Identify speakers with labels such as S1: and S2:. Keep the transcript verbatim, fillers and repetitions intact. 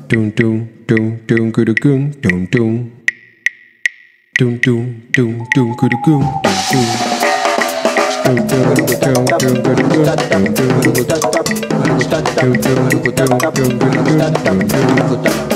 S1: Dum dum dum dum guru gum dum dum. Dum dum dum dum guru gum dum. Dum dum dum dum guru gum dum dum. Dum dum dum dum guru gum dum dum.